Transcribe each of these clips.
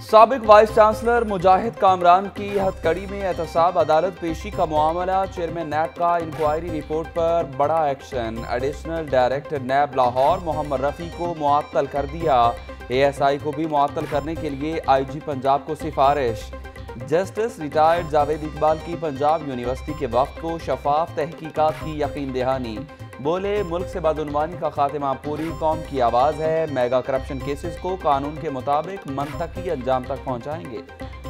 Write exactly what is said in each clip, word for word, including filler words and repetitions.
साबिक vice chancellor मुजाहिद कामरान की हथकड़ी में एहतसाब अदालत पेशी का मामला। चेयरमैन नैब का इंक्वायरी रिपोर्ट पर बड़ा action. Additional director NAB Lahore Mohammad Rafi को मुअत्तल कर दिया। एएसआई को भी मुअत्तल करने के लिए आईजी पंजाब को सिफारिश। जस्टिस रिटायर्ड जावेद इकबाल की पंजाब यूनिवर्सिटी के वक्त को शफाफ तहकीकात की यकीन दहानी। बोले, मुल्क से बदउनवानी का खात्मा पूरी कौम की आवाज़ है। मेगा करप्शन केसेस को कानून के मुताबिक मंतकी अंजाम तक पहुँचाएंगे।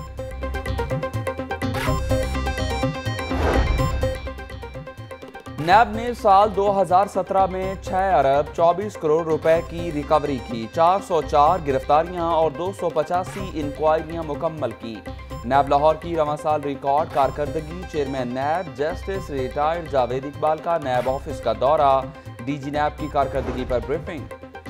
नैब ने साल दो हज़ार सत्रह में छह अरब चौबीस करोड़ रुपए की रिकवरी की। चार सौ चार गिरफ्तारियां और दो सौ पचासी इंक्वायरियां मुकम्मल की। नैब लाहौर की रवां साल रिकॉर्ड कारकर्दगी। Chairman NAB justice retired Javed Iqbal का नैब ऑफिस का दौरा। डीजी नैब की कारकर्दगी पर briefing.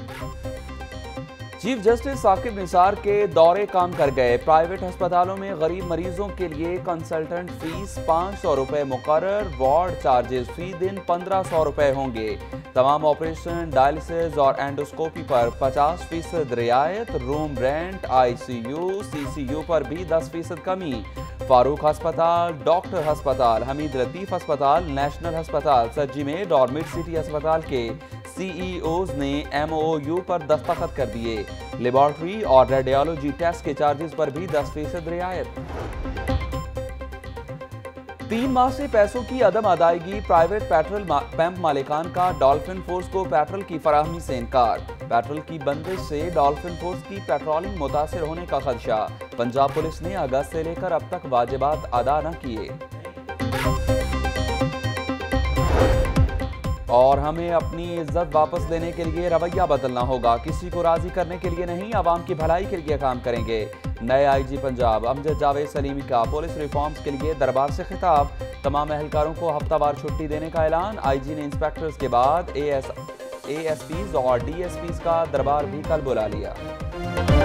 Chief justice Saqib Nisar के दौरे काम कर गए। प्राइवेट अस्पतालों में गरीब मरीजों के लिए कंसल्टेंट फीस पाँच सौ रुपये मुकर्रर। वार्ड चार्जेस फी दिन पंद्रह सौ रुपये होंगे। तमाम ऑपरेशन, डायलिसिस और एंडोस्कोपी पर पचास फीसद रियायत। Room rent, I C U, C C U पर भी दस फीसद कमी। फारूक अस्पताल, डॉक्टर अस्पताल, हमीद लतीफ़ अस्पताल, नेशनल अस्पताल, सज्जीमेड और मिड सिटी अस्पताल के सीईओज ने एमओयू पर दस्तखत कर दिए। लेबॉर्ट्री और रेडियोलॉजी टेस्ट के चार्जेस पर भी दस फीसद रियायत। तीन माह से पैसों की अदम अदायगी। प्राइवेट पेट्रोल पंप मालिकान का डॉल्फिन फोर्स को पेट्रोल की फराहमी से इनकार। पेट्रोल की बंदिश से डॉल्फिन फोर्स की पेट्रोलिंग मुतासिर होने का खदशा। पंजाब पुलिस ने अगस्त से लेकर अब तक वाजिबात अदा न किए। और हमें अपनी इज्जत वापस लेने के लिए रवैया बदलना होगा। किसी को राजी करने के लिए नहीं, आवाम की भलाई के लिए काम करेंगे। नए आईजी पंजाब अमजद जावेद सलीमी का पुलिस रिफॉर्म्स के लिए दरबार से खिताब। तमाम एहलकारों को हफ्तावार छुट्टी देने का ऐलान। आईजी ने इंस्पेक्टर्स के बाद एएस एएसपीज और डीएसपीज का दरबार भी कल बुला लिया।